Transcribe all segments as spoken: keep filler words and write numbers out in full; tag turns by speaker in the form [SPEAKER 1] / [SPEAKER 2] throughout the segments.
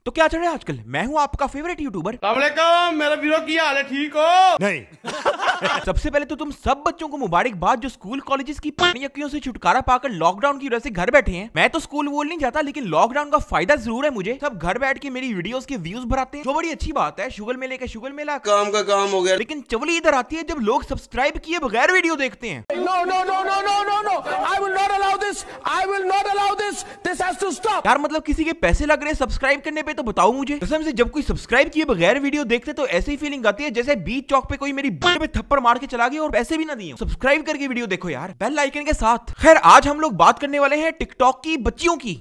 [SPEAKER 1] तो क्या चल रहा है आजकल? मैं हूँ आपका फेवरेट यूट्यूबर।
[SPEAKER 2] मेरा वीरो की हाल है, ठीक हो?
[SPEAKER 1] नहीं। सबसे पहले तो तुम सब बच्चों को मुबारकबाद जो स्कूल कॉलेजेस की पानियक्कियों से छुटकारा पाकर लॉकडाउन की वजह से घर बैठे हैं। मैं तो स्कूल वोल नहीं जाता, लेकिन लॉकडाउन का फायदा जरूर है मुझे। सब घर बैठ के मेरी वीडियोस के व्यूज बढ़ाते हैं, जो बड़ी अच्छी बात है। शुगर मेले का शुगर मेला
[SPEAKER 2] काम का काम हो गया।
[SPEAKER 1] लेकिन चवली इधर आती है जब लोग सब्सक्राइब किए बगैर वीडियो देखते हैं।
[SPEAKER 3] No, no, no, no, no, no, no. I will not allow this. I will not allow this. This has to stop.
[SPEAKER 1] यार मतलब किसी के पैसे लग रहे हैं सब्सक्राइब करने पे तो बताओ मुझे। कसम से जब कोई सब्सक्राइब किए बगैर वीडियो देखते तो ऐसी फीलिंग आती है जैसे बीच चौक पे कोई मेरी बट पे थप्पड़ मार के चला गया और पैसे भी ना दिए। सब्सक्राइब करके वीडियो देखो यार, बेल आइकन के साथ। खैर आज हम लोग बात करने वाले हैं टिकटॉक की बच्चियों की।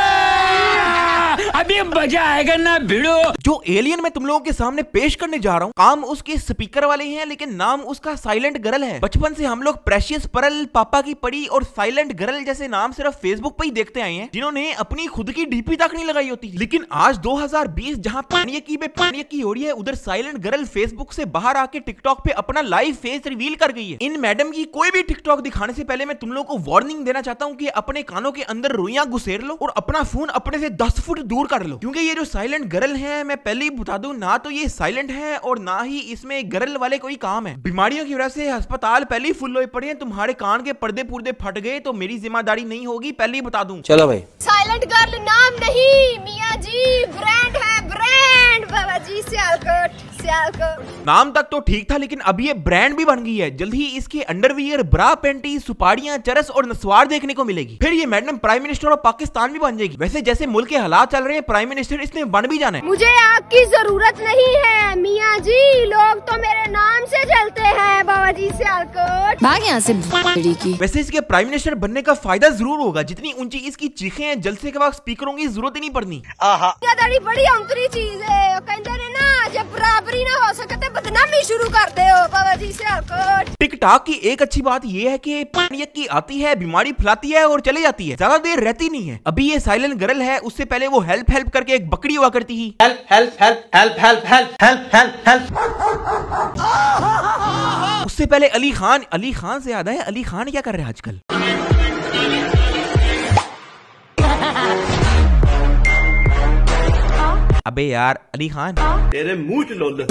[SPEAKER 4] अभी मजा आएगा ना भिड़ो।
[SPEAKER 1] जो एलियन मैं तुम लोगों के सामने पेश करने जा रहा हूँ, काम उसके स्पीकर वाले हैं लेकिन नाम उसका साइलेंट गर्ल है। बचपन से हम लोग प्रेशियस परल, पापा की परी और साइलेंट गर्ल जैसे नाम सिर्फ फेसबुक पे ही देखते आए हैं, जिन्होंने अपनी खुद की डीपी तक नहीं लगाई होती। लेकिन आज दो हज़ार बीस जहां पानियक्की में पानियक्की हो रही है, उधर साइलेंट गर्ल फेसबुक से बाहर आके टिकटॉक पे अपना लाइव फेस रिवील कर गई है। इन मैडम की कोई भी टिकटॉक दिखाने से पहले मैं तुम लोगों को वार्निंग देना चाहता हूँ कि अपने कानों के अंदर रुइयां घुसेर लो और अपना फोन अपने से दस फुट दूर कर लो, क्योंकि ये जो साइलेंट गर्ल है, मैं पहले ही बता दूं, ना तो ये साइलेंट है और ना ही इसमें गर्ल वाले कोई काम है। बीमारियों की वजह से अस्पताल पहले ही फुल हुए पड़े हैं। तुम्हारे कान के पर्दे पुर्दे फट गए तो मेरी जिम्मेदारी नहीं होगी, पहले ही बता दूं।
[SPEAKER 5] चलो भाई,
[SPEAKER 6] साइलेंट गर्ल नाम नहीं मियाँ जी, ब्रांड है, ब्रांड। बाबा जी सियालकोट, सियालकोट।
[SPEAKER 1] नाम तक तो ठीक था, लेकिन अब ये ब्रांड भी बन गई है। जल्द ही इसके अंडरवियर, ब्रा, पेंटी, सुपारियां, चरस और नस्वार देखने को मिलेगी। फिर ये madam prime minister of Pakistan भी बन जाएगी। वैसे जैसे मुल्क के हालात चल रहे हैं, प्राइम मिनिस्टर इसने बन भी जाना है।
[SPEAKER 6] मुझे आपकी जरूरत नहीं है मियाँ जी, लोग तो मेरे नाम से चलते हैं। बाबा जी सियालकोट,
[SPEAKER 7] भाग यहाँ से की।
[SPEAKER 1] वैसे इसके प्राइम मिनिस्टर बनने का फायदा जरूर होगा। जितनी ऊंची इसकी चीखें हैं, जलसे के बाद स्पीकरों की जरूरत ही नहीं पड़नी।
[SPEAKER 6] बड़ी अंतरी चीज है, कहते हैं ना, जब बराबरी ना हो सके तो बदनामी शुरू करते हो। बाबा जी सियालकोट।
[SPEAKER 1] टिकटॉक की एक अच्छी बात यह है कि पानियक्की आती है, बीमारी फैलाती है और चले जाती है, ज्यादा देर रहती नहीं है। अभी ये साइलेंट गर्ल है, उससे पहले वो हेल्प हेल्प करके एक बकरी हुआ करती थी।
[SPEAKER 5] Help help help help help help help help help.
[SPEAKER 1] उससे पहले अली खान। अली खान से याद है, अली खान क्या कर रहे हैं आजकल? अबे यार अली खान,
[SPEAKER 2] तेरे मुंह च लोल।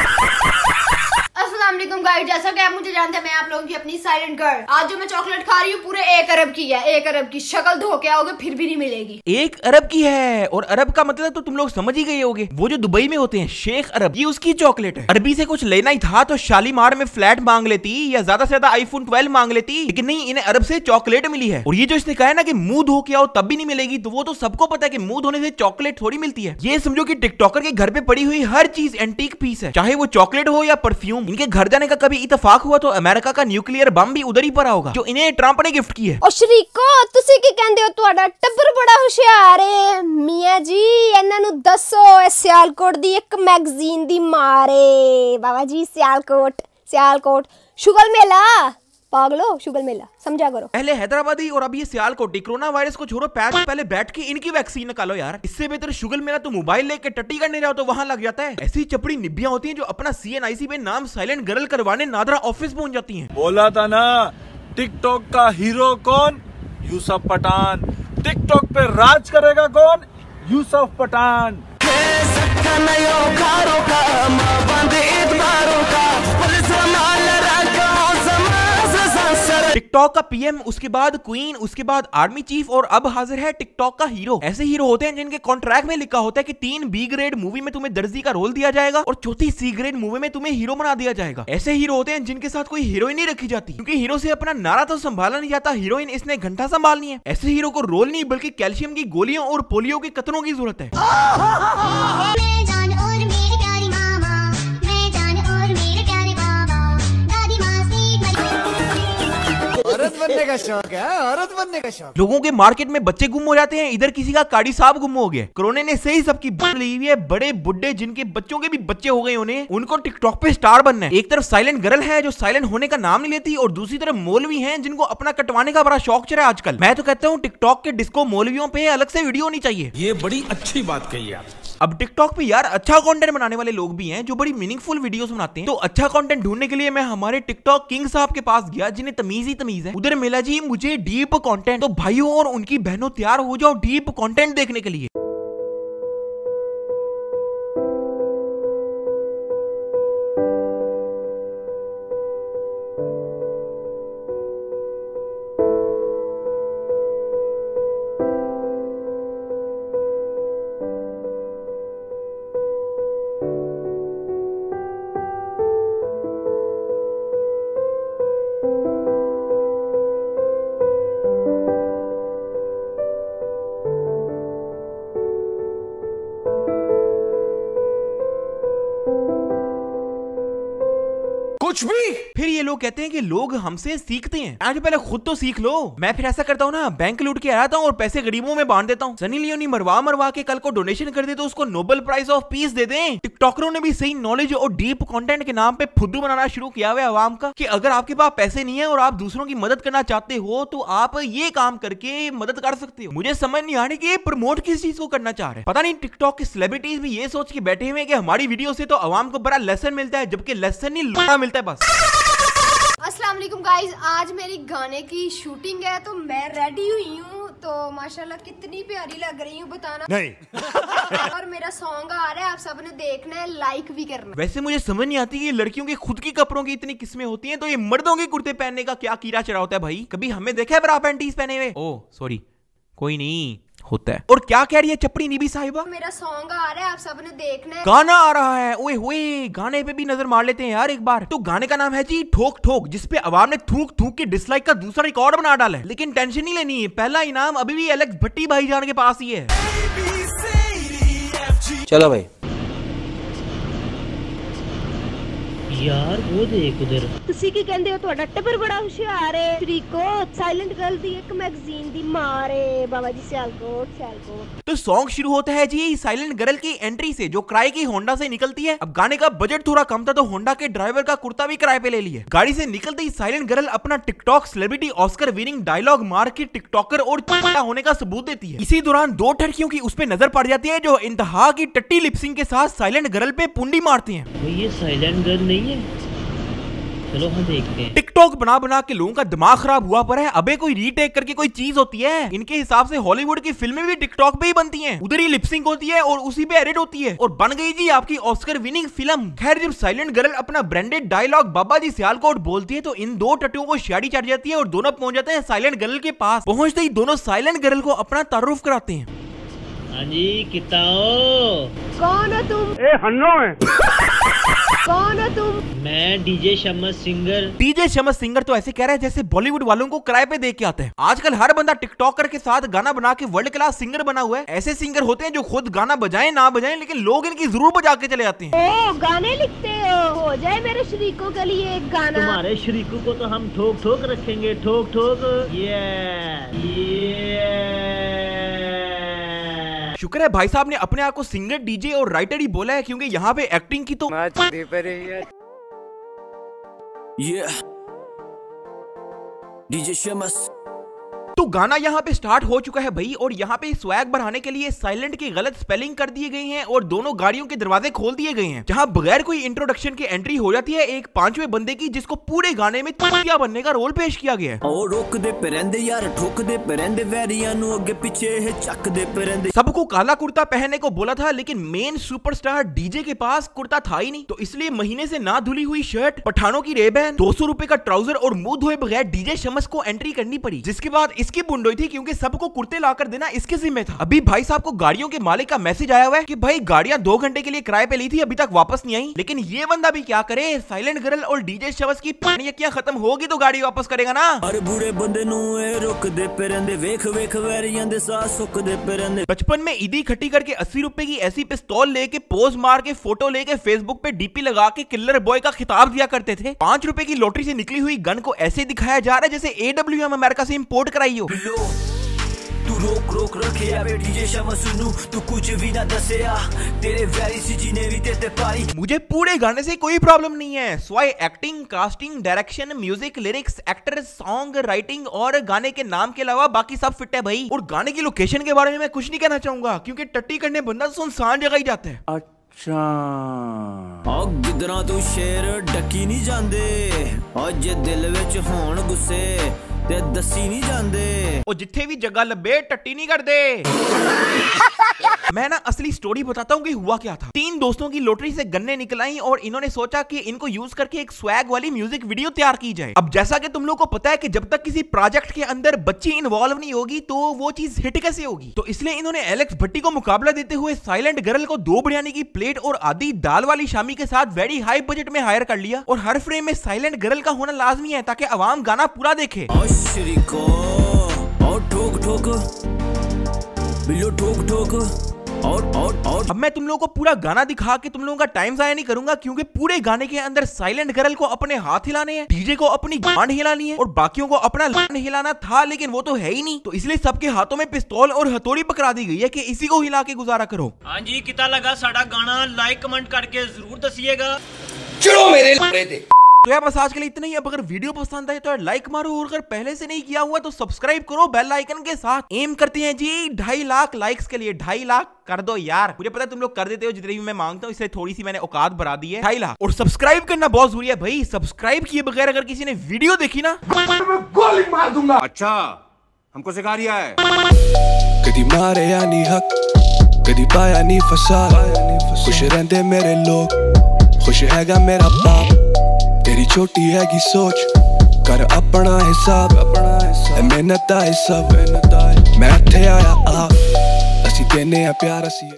[SPEAKER 6] गाइस, जैसा कि आप मुझे जानते हैं, मैं आप लोगों की अपनी साइलेंट गर्ल। आज जो मैं चॉकलेट खा रही हूँ पूरे एक अरब की है। एक अरब की शक्ल धो के आओगे फिर भी नहीं मिलेगी। एक
[SPEAKER 1] अरब की है, और अरब का मतलब तो तुम लोग समझ ही गए होगे, वो जो दुबई में होते हैं, शेख अरब, ये उसकी चॉकलेट है। अरबी से कुछ लेना ही था तो शालीमार में फ्लैट मांग लेती या ज्यादा से ज्यादा आईफोन ट्वेल्व मांग लेती, लेकिन नहीं, इन्हें अरब से चॉकलेट मिली है। और ये जो इसने कहा है ना कि मुंह धो के आओ तब भी नहीं मिलेगी, तो वो तो सबको पता है कि मुंह धोने से चॉकलेट थोड़ी मिलती है। ये समझो कि टिकटॉकर के घर पे पड़ी हुई हर चीज एंटीक पीस है, चाहे वो चॉकलेट हो या परफ्यूम। इनके घर जाने का कभी इतफाक हुआ तो अमेरिका का न्यूक्लियर बम भी उधर ही पड़ा होगा, जो इन्हें ट्रंप ने गिफ्ट की है।
[SPEAKER 6] ओ शरीको, तुसी की कहंदे हो, ਤੁਹਾਡਾ ਟੱਬਰ बड़ा होशियार है। मियाँ जी ਇਹਨਾਂ ਨੂੰ ਦੱਸੋ, ਇਹ ਸਿਆਲਕੋਟ ਦੀ ਇੱਕ ਮੈਗਜ਼ੀਨ ਦੀ ਮਾਰੇ। बाबा जी सियालकोट, सियालकोट शुगर मेला, पागलो शुगर मेला, समझा करो।
[SPEAKER 1] पहले हैदराबादी और अब ये सियालकोटी। कोरोना वायरस को छोड़ो, पैच पहले बैठ के इनकी वैक्सीन निकालो यार। इससे बेहतर शुगर मेला तो मोबाइल लेके टट्टी करने जाओ तो वहां लग जाता है। ऐसी चपड़ी निबियां होती हैं जो अपना सीएनआईसी पे नाम साइलेंट गर्ल करवाने नादरा ऑफिस पहुंच जाती हैं।
[SPEAKER 8] बोला था ना, टिकटॉक का हीरो कौन? यूसुफ पठान। टिकटॉक पे राज करेगा कौन? यूसुफ पठान।
[SPEAKER 1] टिकटॉक का पीएम, उसके बाद क्वीन, उसके बाद आर्मी चीफ और अब हाजिर है टिकटॉक का हीरो। ऐसे हीरो होते हैं जिनके कॉन्ट्रैक्ट में लिखा होता है कि तीन बी ग्रेड मूवी में तुम्हें दर्जी का रोल दिया जाएगा और चौथी सी ग्रेड मूवी में तुम्हें हीरो बना दिया जाएगा। ऐसे हीरो होते हैं जिनके साथ कोई हीरोइन नहीं रखी जाती, क्योंकि हीरो से अपना नारा तो संभाला नहीं जाता, हीरोइन इसने घंटा संभालनी है। ऐसे हीरो को रोल नहीं बल्कि कैल्शियम की गोलियों और पोलियो के कतरों की जरूरत है।
[SPEAKER 3] औरत बनने का शौक है, औरत बनने का शौक।
[SPEAKER 1] लोगों के मार्केट में बच्चे गुम हो जाते हैं, इधर किसी का काड़ी साहब गुम हो गया। कोरोना ने सही सबकी बात ली हुई है। बड़े बुड्ढे जिनके बच्चों के भी बच्चे हो गए, उन्हें उनको टिकटॉक पे स्टार बनना है। एक तरफ साइलेंट गर्ल है जो साइलेंट होने का नाम नहीं लेती, और दूसरी तरफ मौलवी हैं जिनको अपना कटवाने का बड़ा शौक चढ़ा आजकल। मैं तो कहता हूँ टिकटॉक के डिस्को मौलवियों पे अलग से वीडियो होनी चाहिए।
[SPEAKER 8] ये बड़ी अच्छी बात कही है।
[SPEAKER 1] अब टिकटॉक पे यार अच्छा कंटेंट बनाने वाले लोग भी हैं जो बड़ी मीनिंगफुल वीडियोस बनाते हैं। तो अच्छा कंटेंट ढूंढने के लिए मैं हमारे टिकटॉक किंग साहब के पास गया, जिन्हें तमीज ही तमीज है। उधर मिला जी मुझे डीप कंटेंट। तो भाइयों और उनकी बहनों तैयार हो जाओ डीप कंटेंट देखने के लिए।
[SPEAKER 3] कुछ भी।
[SPEAKER 1] फिर ये लोग कहते हैं कि लोग हमसे सीखते हैं, आज पहले खुद तो सीख लो। मैं फिर ऐसा करता हूँ ना, बैंक लूट के आता हूँ और पैसे गरीबों में बांट देता हूँ। सनी लियोनी मरवा मरवा के कल को डोनेशन कर दे तो उसको नोबेल प्राइज ऑफ पीस दे दें। टिकटॉकरों ने भी सही नॉलेज और डीप कंटेंट के नाम पे फुद्दू बनाना शुरू किया हुआ है अवाम का, कि अगर आपके पास पैसे नहीं है और आप दूसरों की मदद करना चाहते हो तो आप ये काम करके मदद कर सकते हो। मुझे समझ नहीं आ रही कि ये प्रमोट किस चीज को करना चाह रहे हैं। पता नहीं टिकटॉक के सेलिब्रिटीज भी ये सोच के बैठे हुए हैं कि हमारी वीडियो से तो अवाम को बड़ा लेसन मिलता है, जबकि लेसन नहीं लूटा मिलता है बस।
[SPEAKER 6] अस्सलाम वालेकुम गाइज, आज मेरी गाने की शूटिंग है तो मैं रेडी हुई हूँ। तो माशाल्लाह कितनी प्यारी लग रही हूँ बताना नहीं। और मेरा सॉन्ग आ रहा है, आप सबने देखना है, लाइक भी करना।
[SPEAKER 1] वैसे मुझे समझ नहीं आती कि लड़कियों की खुद की कपड़ों की इतनी किस्में होती हैं, तो ये मर्दों के कुर्ते पहनने का क्या कीड़ा चढ़ा होता है भाई? कभी हमें देखा है ब्रा पैंटीज पहने हुए? ओह सॉरी, कोई नहीं होता है। और क्या कह रही है चपड़ी नीबी साहिबा?
[SPEAKER 6] मेरा सॉन्ग आ रहा है, आप सबने देखना है।
[SPEAKER 1] गाना आ रहा है, ओए होए, गाने पे भी नजर मार लेते हैं यार एक बार। तो गाने का नाम है जी ठोक ठोक, जिसपे अवाम ने थूक थूक के डिसलाइक का दूसरा रिकॉर्ड बना डाला है। लेकिन टेंशन नहीं लेनी है, पहला इनाम अभी भी एलेक्स भट्टी भाईजान के पास ही है।
[SPEAKER 5] चलो भाई
[SPEAKER 7] यार वो देख उधर।
[SPEAKER 6] ਤੁਸੀਂ ਕੀ ਕਹਿੰਦੇ ਹੋ? ਤੁਹਾਡਾ ਟੱਬਰ ਬੜਾ ਹੁਸ਼ਿਆਰ ਹੈ। ਸ਼ਰੀਕੋ साइलेंट गर्ल दी एक मैगजीन दी मारे बाबा जी सियालकोट सियालकोट।
[SPEAKER 1] तो सॉन्ग शुरू होता है जी साइलेंट गर्ल की एंट्री से, जो किराए की होंडा से निकलती है। अब गाने का बजट थोड़ा कम था तो होंडा के ड्राइवर का कुर्ता भी किराए पे ले लिया। गाड़ी से निकलते ही साइलेंट गर्ल अपना TikTok celebrity Oscar winning dialogue मार के टिकटॉकर और होने का सबूत देती है। इसी दौरान दो ठड़कियों की उस पे नजर पड़ जाती है जो इंतहा की टट्टी लिपसिंग के साथ साइलेंट गर्ल पे पुंडी मारती हैं।
[SPEAKER 7] ये साइलेंट गर्ल नहीं है, चलो हम देखते हैं।
[SPEAKER 1] टिकटॉक बना बना के लोगों का दिमाग खराब हुआ पर है। अबे कोई रीटेक करके कोई चीज होती है। इनके हिसाब से हॉलीवुड की फिल्में भी टिकटॉक पे ही बनती हैं, उधर ही लिपसिंग होती है और उसी पे एडिट होती है और बन गई जी आपकी ऑस्कर विनिंग फिल्म। खैर जब साइलेंट गर्ल अपना ब्रांडेड डायलॉग बाबा जी सियालकोट बोलती है तो इन दो टट्टियों को शाड़ी चढ़ जाती है और दोनों पहुंच जाते हैं साइलेंट गर्ल के पास। पहुंचते ही दोनों साइलेंट गर्ल को अपना तारुफ कराते हैं।
[SPEAKER 7] हाँ जी किताओ,
[SPEAKER 6] कौन है तुम?
[SPEAKER 2] ए हन्नो है।
[SPEAKER 6] कौन है तुम?
[SPEAKER 7] मैं DJ Shamas singer.
[SPEAKER 1] DJ Shamas singer तो ऐसे कह रहा है जैसे बॉलीवुड वालों को किराए पे देख के आते हैं। आजकल हर बंदा टिकटॉकर के साथ गाना बना के वर्ल्ड क्लास सिंगर बना हुआ है। ऐसे सिंगर होते हैं जो खुद गाना बजाएं ना बजाएं लेकिन लोग इनकी जरूर बजा के चले जाते हैं।
[SPEAKER 6] ओ गाने लिखते हो, हो जाए मेरे शरीकों के लिए एक गाना।
[SPEAKER 7] तुम्हारे शरीकों को तो हम ठोक ठोक रखेंगे, ठोक ठोक। ये
[SPEAKER 1] शुक्र है भाई साहब ने अपने आप को सिंगर, डीजे और राइटर ही बोला है, क्योंकि यहाँ पे एक्टिंग की तो
[SPEAKER 3] ये डीजे शमस।
[SPEAKER 1] तो गाना यहाँ पे स्टार्ट हो चुका है भाई और यहाँ पे स्वैग बढ़ाने के लिए साइलेंट की गलत स्पेलिंग कर दिए गए हैं और दोनों गाड़ियों के दरवाजे खोल दिए गए हैं, जहाँ बगैर कोई इंट्रोडक्शन की एंट्री हो जाती है एक पांचवे बंदे की, जिसको पूरे गाने में चूतिया बनने का रोल पेश किया गया है।
[SPEAKER 3] ओ रोक दे पेरेंदे यार, ठोक दे पेरेंदे वैरियां नु अगे पीछे है चक दे पेरेंदे।
[SPEAKER 1] सबको काला कुर्ता पहनने को बोला था लेकिन मेन सुपरस्टार डीजे के पास कुर्ता था ही नहीं, तो इसलिए महीने से ना धुली हुई शर्ट, पठानों की रेबैन, दो सौ रुपए का ट्राउजर और मुंह धोए बगैर डीजे शमस को एंट्री करनी पड़ी, जिसके बाद इसकी बुंडोई थी क्योंकि सबको कुर्ते लाकर देना इसके जिम्मे था। अभी भाई साहब को गाड़ियों के मालिक का मैसेज आया हुआ है कि भाई गाड़ियां दो घंटे के लिए किराए पे ली थी, अभी तक वापस नहीं आई। लेकिन ये बंदा भी क्या करे, साइलेंट गर्ल और डीजे शमस की पानियकियां खत्म होगी तो गाड़ी वापस करेगा ना।
[SPEAKER 3] अरे बूढ़े बंदे नु ए रोक दे पेरेंदे, वेख वेख वैरियां दे साथ सुक दे पेरेंदे।
[SPEAKER 1] बचपन में ईदी इकट्ठी करके अस्सी रुपए की ऐसी पिस्तौल लेके पोज मार के फोटो लेके फेसबुक पे डीपी लगा के किलर बॉय का खिताब दिया करते थे। पांच रुपए की लॉटरी से निकली हुई गन को ऐसे दिखाया जा रहा है जैसे ए डब्ल्यू एम अमेरिका से इम्पोर्ट कराई हो।
[SPEAKER 3] तू रोक रोक रखे आवे डीजे शमस नु, तू कुछ भी ना दसेया, तेरे वैरी सी जीने भी तेते पाई।
[SPEAKER 1] मुझे पूरे गाने से कोई प्रॉब्लम नहीं है, स्वाय acting, casting, direction, music, lyrics, actor, song writing और गाने के नाम के अलावा बाकी सब फिट है भाई। और गाने की लोकेशन के बारे में मैं कुछ नहीं कहना चाहूंगा क्योंकि टट्टी करने बंदा सुनसान जगह ही जाता है।
[SPEAKER 3] अच्छा ओ गिदरा तू शेर डकी नहीं जांदे, और जे दिल विच होण गुस्से ते दसी नहीं जांदे,
[SPEAKER 1] ओ जिथे भी जगह लबे टट्टी नहीं कर दे। मैं ना असली स्टोरी बताता हूँ कि हुआ क्या था। तीन दोस्तों की लॉटरी से गन्ने निकल आई और इन्होंने सोचा कि इनको यूज करके एक स्वैग वाली म्यूजिक वीडियो तैयार की जाए। अब जैसा कि तुम लोग को पता है कि जब तक किसी प्रोजेक्ट के अंदर बच्ची इन्वॉल्व नहीं होगी तो वो चीज हिट कैसे होगी, तो इसलिए इन्होंने एलेक्स भट्टी को मुकाबला देते हुए साइलेंट गर्ल को दो बिरयानी की प्लेट और आधी दाल वाली शामी के साथ वेरी हाई बजट में हायर कर लिया और हर फ्रेम में साइलेंट गर्ल का होना लाजमी है ताकि आवाम गाना पूरा देखे।
[SPEAKER 3] ठोक ठोक बिल्लो ठोक ठोक और और और
[SPEAKER 1] अब मैं तुम लोगों को पूरा गाना दिखा के तुम लोगों का टाइम जाया नहीं करूंगा, क्योंकि पूरे गाने के अंदर साइलेंट गर्ल को अपने हाथ हिलाने हैं, डीजे को अपनी गांड हिलानी है और बाकियों को अपना लान हिलाना था, लेकिन वो तो है ही नहीं। तो इसलिए सबके हाथों में पिस्तौल और हथौड़ी पकड़ा दी गई है कि इसी को हिला के गुजारा करो।
[SPEAKER 7] हाँ जी, कितना लगा साडा गाना लाइक कमेंट करके जरूर दसिएगा।
[SPEAKER 2] चलो मेरे लड़े थे।
[SPEAKER 1] तो यार बस आज के लिए इतना ही। अब अगर वीडियो पसंद आए तो यार लाइक मारो, और अगर पहले से नहीं किया हुआ तो सब्सक्राइब करो बेल आइकन के साथ। एम करते हैं जी ढाई लाख लाइक्स के लिए। ढाई लाख कर दो यार, मुझे पता है तुम लोग कर देते हो जितनी भी मैं मांगता हूँ, इसलिए थोड़ी सी मैंने औकात बढ़ा दी है। ढाई लाख। और सब्सक्राइब करना बहुत जरूरी है भाई, सब्सक्राइब किए बगैर अगर किसी ने वीडियो देखी ना
[SPEAKER 2] मैं गोली मार दूंगा।
[SPEAKER 9] अच्छा हमको सिखा रिया है।
[SPEAKER 10] कदी मारे या नहीं हक, कदी पाया नहीं फसाद, खुश रहंदे मेरे लोग, खुश हैगा मेरा बाप। तेरी छोटी हैगी सोच, कर अपना हिसाब, मेहनत दा हिसाब। मैं इत्थे आया आ, असी देने आ प्यार असी।